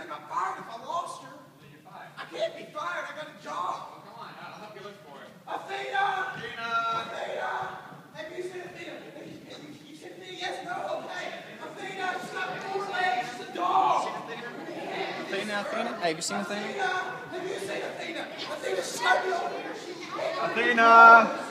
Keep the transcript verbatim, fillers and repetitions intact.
not fired if I lost her. Then you're fired. I can't be fired. I got a job. Well, come on, I'll help you look for it. Athena! Athena! Athena! Have you seen Athena? Have you, have you, you seen Athena? Yes, no, okay. Athena, she's got four legs. She's a dog. Athena, Athena? Hey, have you seen Athena? Athena! Have you seen Athena? Athena, she's got no. Athena!